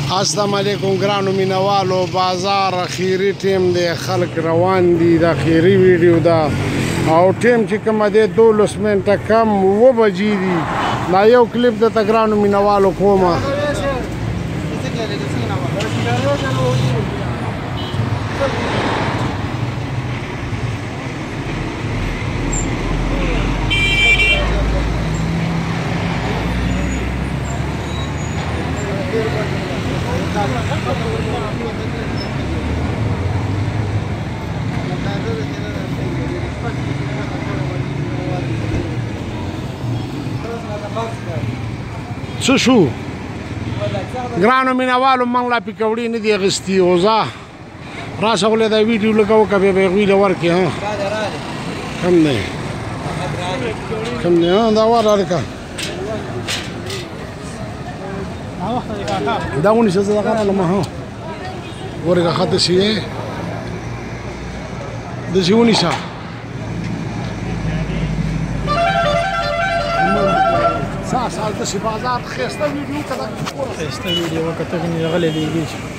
السلام علیکم ګرانو مینوالو. بازار اخیری ټیم دی، خلک روان دي. د اخیری ویډیو ده او ټیم چې کومه دی 12 منټه کم 9 بجې دي. دا یو کلیپ درته ګرانو مینوالو کومه. څه شو ګرانو مینوالو؟ موږ لا پکوړې نه دي اخیستي. اوزه راشه غولی دا ویډیو لږه وکړه، بیا به یې هغوی له ورکړې. کم دی کم دی دا وره هلکه دا ونیسه، زه دغه رالم. ګورې که ښه داسې یې داسې ونیسه. سال داسې بازار ښایسته ویډیو وکړه، ښایسته ویډیو وکړه. ته غلی لیږي